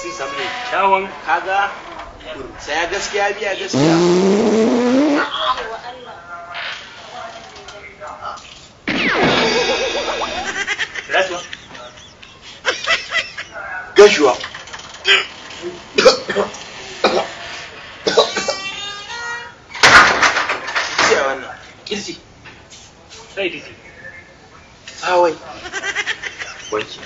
sun samu kyakkyawan kaga saya gaskiya biya gaskiya. Rasuwa. Gashuwa. Siya wannan. Kirji. Sai dai. Awai. Wanki.